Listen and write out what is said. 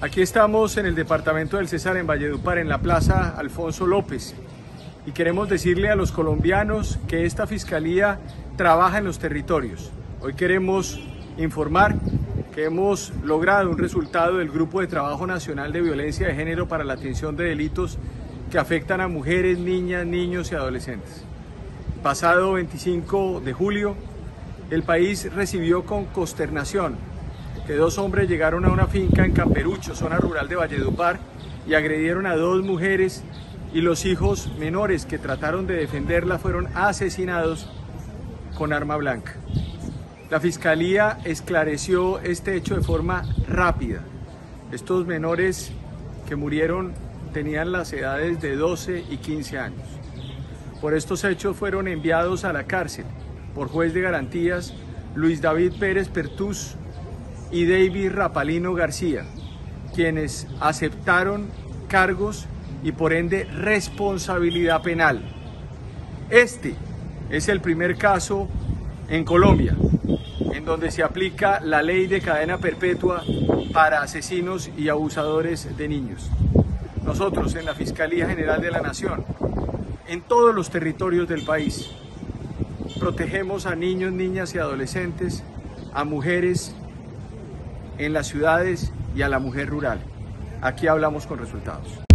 Aquí estamos en el departamento del Cesar, en Valledupar, en la Plaza Alfonso López, y queremos decirle a los colombianos que esta Fiscalía trabaja en los territorios. Hoy queremos informar que hemos logrado un resultado del Grupo de Trabajo Nacional de Violencia de Género para la atención de delitos que afectan a mujeres, niñas, niños y adolescentes. Pasado 25 de julio, el país recibió con consternación que dos hombres llegaron a una finca en Camperucho, zona rural de Valledupar, y agredieron a dos mujeres, y los hijos menores que trataron de defenderla fueron asesinados con arma blanca. La Fiscalía esclareció este hecho de forma rápida. Estos menores que murieron tenían las edades de 12 y 15 años. Por estos hechos fueron enviados a la cárcel por juez de garantías Luis David Pérez Pertús y David Rapalino García, quienes aceptaron cargos y por ende responsabilidad penal. Este es el primer caso en Colombia en donde se aplica la ley de cadena perpetua para asesinos y abusadores de niños. Nosotros en la Fiscalía General de la Nación, en todos los territorios del país, protegemos a niños, niñas y adolescentes, a mujeres en las ciudades y a la mujer rural. Aquí hablamos con resultados.